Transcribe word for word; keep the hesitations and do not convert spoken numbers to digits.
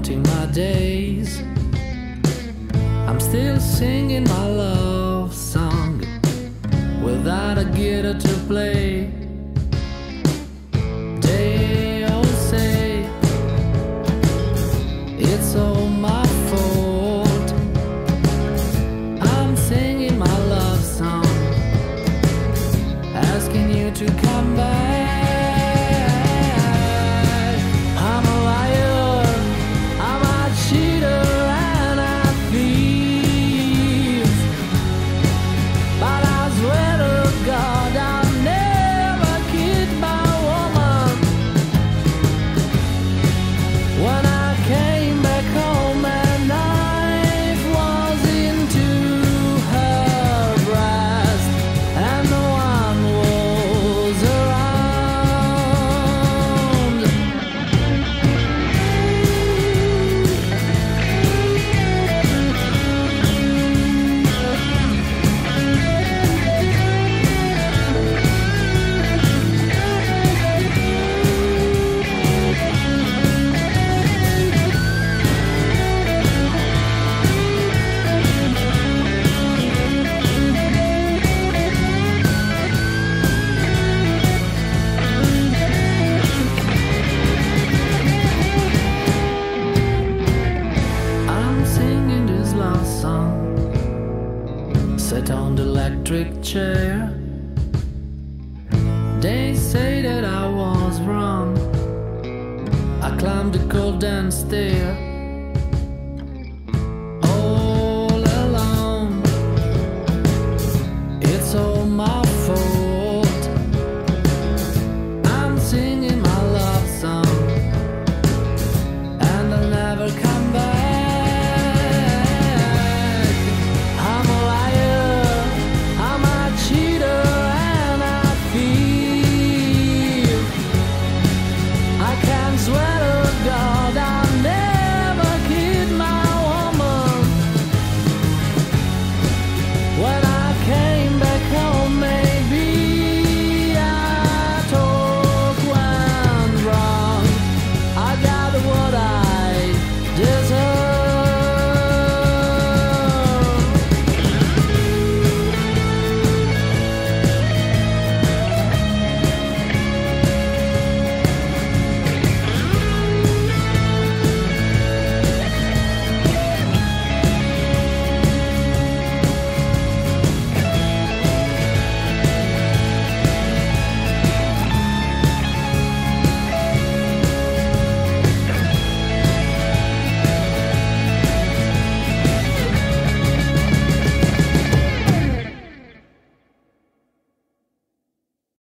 counting my days. I'm still singing my love song without a guitar to play. They all say it's all my fault. I'm singing my love song, asking you to come back. I'm a liar, I'm a cheater and a thief, but I swear to God I'll never kid my woman. When I came back home, a knife was into her breast, and no one was around. I'm singing this love song, sat on the electric chair. They say that I was wrong. I climbed the golden stair.